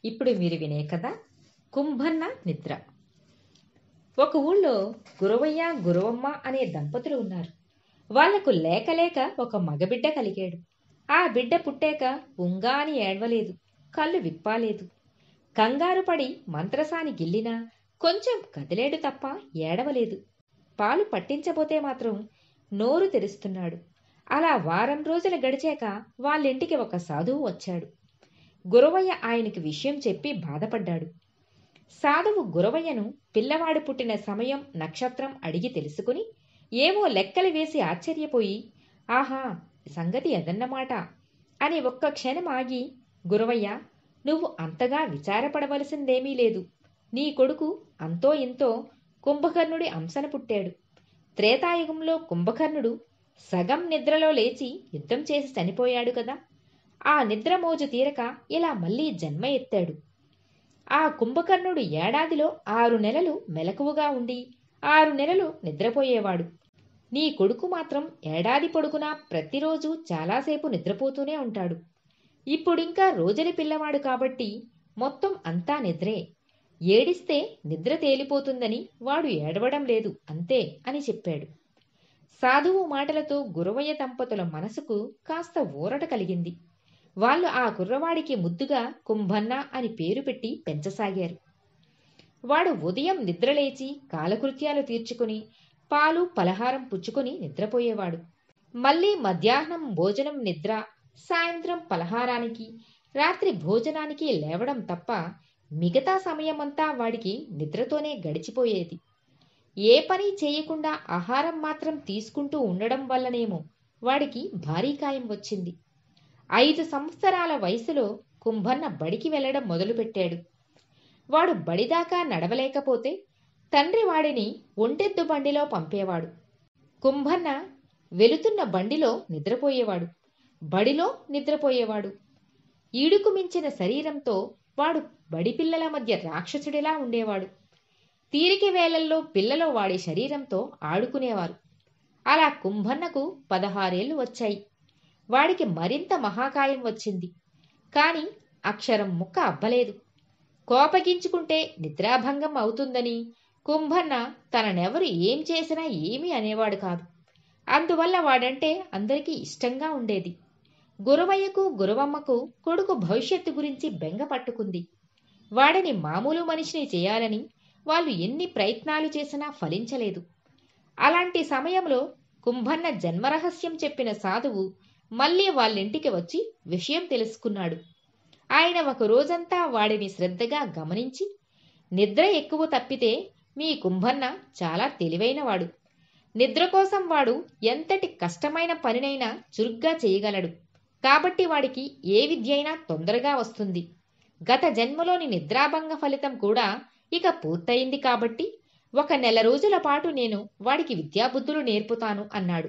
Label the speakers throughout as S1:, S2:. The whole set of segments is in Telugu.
S1: ఇప్పుడు మీరు వినే కథ కుంభన్న నిద్ర. ఒక ఊళ్ళో గురవయ్య గురవమ్మ అనే దంపతులు ఉన్నారు. వాళ్లకు లేక లేక ఒక మగబిడ్డ కలిగాడు. ఆ బిడ్డ పుట్టాక ఉంగా అని ఏడవలేదు, కళ్ళు విప్పాలేదు. కంగారు పడి మంత్రసాని గిల్లినా కొంచెం కదిలేడు తప్ప ఏడవలేదు. పాలు పట్టించబోతే మాత్రం నోరు తెరుస్తున్నాడు. అలా వారం రోజులు గడిచాక వాళ్ళింటికి ఒక సాధువు వచ్చాడు. గురవయ్య ఆయనకి విషయం చెప్పి బాధపడ్డాడు. సాధువు గురవయ్యను పిల్లవాడు పుట్టిన సమయం, నక్షత్రం అడిగి తెలుసుకుని ఏవో లెక్కలు వేసి ఆశ్చర్యపోయి, ఆహా, సంగతి అదన్నమాట అని ఒక్క క్షణం ఆగి, గురవయ్య, నువ్వు అంతగా విచారపడవలసిందేమీ లేదు. నీ కొడుకు అంతో ఇంతో కుంభకర్ణుడి అంశన పుట్టాడు. త్రేతాయుగంలో కుంభకర్ణుడు సగం నిద్రలో లేచి యుద్ధం చేసి చనిపోయాడు కదా. ఆ నిద్ర మోజు తీరక ఇలా మళ్లీ జన్మ ఎత్తాడు. ఆ కుంభకర్ణుడు ఏడాదిలో 6 నెలలు మెలకువగా ఉండి 6 నెలలు నిద్రపోయేవాడు. నీ కొడుకు మాత్రం ఏడాది పొడుగునా ప్రతిరోజు చాలాసేపు నిద్రపోతూనే ఉంటాడు. ఇప్పుడింకా రోజుల పిల్లవాడు కాబట్టి మొత్తం అంతా నిద్రే. ఏడిస్తే నిద్ర తేలిపోతుందని వాడు ఏడవడం లేదు అంతే అని చెప్పాడు. సాధువు మాటలతో గురవయ్య దంపతుల మనసుకు కాస్త ఊరట కలిగింది. వాళ్ళు ఆ కుర్రవాడికి ముద్దుగా కుంభన్న అని పేరు పెట్టి పెంచసాగారు. వాడు ఉదయం నిద్రలేచి కాలకృత్యాలు తీర్చుకుని పాలు పలహారం పుచ్చుకొని నిద్రపోయేవాడు. మళ్ళీ మధ్యాహ్నం భోజనం నిద్ర, సాయంత్రం పలహారానికి, రాత్రి భోజనానికి లేవడం తప్ప మిగతా సమయమంతా వాడికి నిద్రతోనే గడిచిపోయేది. ఏ పని చేయకుండా ఆహారం మాత్రం తీసుకుంటూ ఉండడం వల్లనేమో వాడికి భారీ కాయం వచ్చింది. 5 సంవత్సరాల వయసులో కుంభన్న బడికి వెళ్లడం మొదలుపెట్టాడు. వాడు బడిదాకా నడవలేకపోతే తండ్రి వాడిని ఒంటెద్దు బండిలో పంపేవాడు. కుంభన్న వెళుతున్న బండిలో నిద్రపోయేవాడు, బడిలో నిద్రపోయేవాడు. ఈడుకు మించిన శరీరంతో వాడు బడి పిల్లల మధ్య రాక్షసుడిలా ఉండేవాడు. తీరిక వేళల్లో పిల్లలు వాడి శరీరంతో ఆడుకునేవారు. అలా కుంభన్నకు 16 ఏళ్లు వచ్చాయి. వాడికి మరింత మహాకాయం వచ్చింది. కాని అక్షరం ముక్క అబ్బలేదు. కోపగించుకుంటే నిద్రాభంగం అవుతుందని కుంభన్న తననెవరు ఏం చేసినా ఏమీ అనేవాడు కాదు. అందువల్ల వాడంటే అందరికీ ఇష్టంగా ఉండేది. గురవయ్యకు గురవమ్మకు కొడుకు భవిష్యత్తు గురించి బెంగ పట్టుకుంది. వాడిని మామూలు మనిషిని చేయాలని వాళ్ళు ఎన్ని ప్రయత్నాలు చేసినా ఫలించలేదు. అలాంటి సమయంలో కుంభన్న జన్మరహస్యం చెప్పిన సాధువు మళ్ళీ వాళ్ళింటికి వచ్చి విషయం తెలుసుకున్నాడు. ఆయన ఒక రోజంతా వాడిని శ్రద్ధగా గమనించి, నిద్ర ఎక్కువ తప్పితే మీ కుంభన్న చాలా తెలివైనవాడు. నిద్ర కోసం వాడు ఎంతటి కష్టమైన పనినైనా చురుగ్గా చేయగలడు. కాబట్టి వాడికి ఏ విద్య అయినా తొందరగా వస్తుంది. గత జన్మలోని నిద్రాభంగ ఫలితం కూడా ఇక పూర్తయింది కాబట్టి 1 నెల రోజుల పాటు నేను వాడికి విద్యాబుద్ధులు నేర్పుతాను అన్నాడు.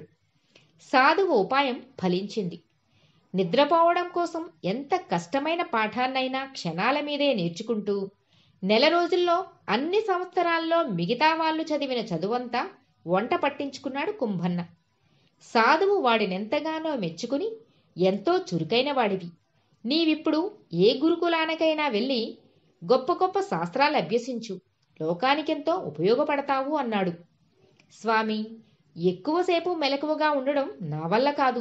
S1: సాధువు ఉపాయం ఫలించింది. నిద్రపోవడం కోసం ఎంత కష్టమైన పాఠాన్నైనా క్షణాల మీదే నేర్చుకుంటూ 1 నెల రోజుల్లో అన్ని సంవత్సరాల్లో మిగతా వాళ్ళు చదివిన చదువంతా వంట పట్టించుకున్నాడు కుంభన్న. సాధువు వాడినెంతగానో మెచ్చుకుని, ఎంతో చురుకైన వాడివి, నీవిప్పుడు ఏ గురుకులానికైనా వెళ్ళి గొప్ప గొప్ప శాస్త్రాలు అభ్యసించు, లోకానికెంతో ఉపయోగపడతావు అన్నాడు. స్వామి, ఎక్కువసేపు మెలకువగా ఉండడం నా వల్ల కాదు.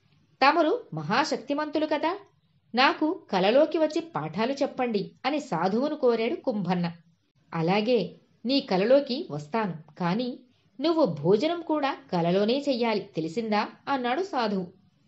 S1: తమరు మహాశక్తిమంతులు కదా, నాకు కలలోకి వచ్చి పాఠాలు చెప్పండి అని సాధువును కోరాడు కుంభన్న. అలాగే, నీ కలలోకి వస్తాను, కానీ నువ్వు భోజనం కూడా కలలోనే చెయ్యాలి, తెలిసిందా అన్నాడు సాధువు.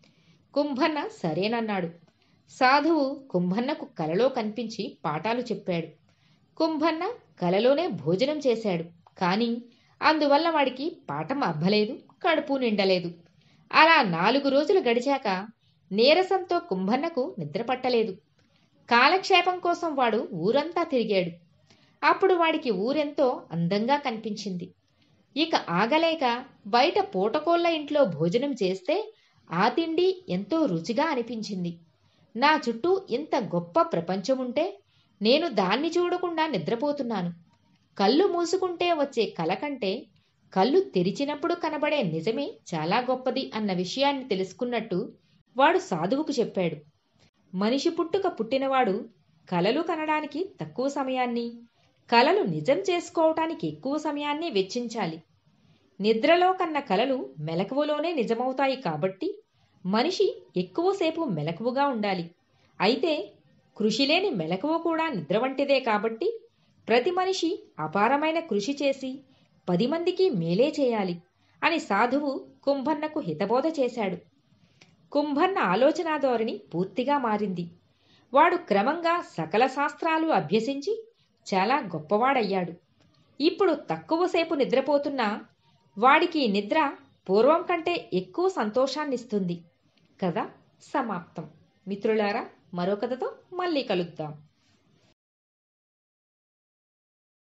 S1: కుంభన్న సరేనన్నాడు. సాధువు కుంభన్నకు కలలో కనిపించి పాఠాలు చెప్పాడు. కుంభన్న కలలోనే భోజనం చేశాడు. కానీ అందువల్ల వాడికి పాఠం అబ్బలేదు, కడుపు నిండలేదు. అలా 4 రోజులు గడిచాక నీరసంతో కుంభన్నకు నిద్రపట్టలేదు. కాలక్షేపం కోసం వాడు ఊరంతా తిరిగాడు. అప్పుడు వాడికి ఊరెంతో అందంగా కనిపించింది. ఇక ఆగలేక బయట పూటకోళ్ల ఇంట్లో భోజనం చేస్తే ఆ తిండి ఎంతో రుచిగా అనిపించింది. నా చుట్టూ ఇంత గొప్ప ప్రపంచముంటే నేను దాన్ని చూడకుండా నిద్రపోతున్నాను. కళ్ళు మూసుకుంటే వచ్చే కల కంటే కళ్ళు తెరిచినప్పుడు కనబడే నిజమే చాలా గొప్పది అన్న విషయాన్ని తెలుసుకున్నట్టు వాడు సాధువుకు చెప్పాడు. మనిషి పుట్టుక పుట్టినవాడు కలలు కనడానికి తక్కువ సమయాన్ని, కలలు నిజం చేసుకోవటానికి ఎక్కువ సమయాన్ని వెచ్చించాలి. నిద్రలో కన్న కలలు మెలకువలోనే నిజమవుతాయి కాబట్టి మనిషి ఎక్కువసేపు మెలకువగా ఉండాలి. అయితే కృషి లేని మెలకువ కూడా నిద్ర వంటిదే కాబట్టి ప్రతి మనిషి అపారమైన కృషి చేసి 10 మందికి మేలే చేయాలి అని సాధువు కుంభన్నకు హితబోధ చేశాడు. కుంభన్న ఆలోచనా ధోరణి పూర్తిగా మారింది. వాడు క్రమంగా సకల శాస్త్రాలు అభ్యసించి చాలా గొప్పవాడయ్యాడు. ఇప్పుడు తక్కువసేపు నిద్రపోతున్నా వాడికి నిద్ర పూర్వం కంటే ఎక్కువ సంతోషాన్నిస్తుంది. కథ సమాప్తం. మిత్రులారా, మరో కథతో మళ్ళీ కలుద్దాం.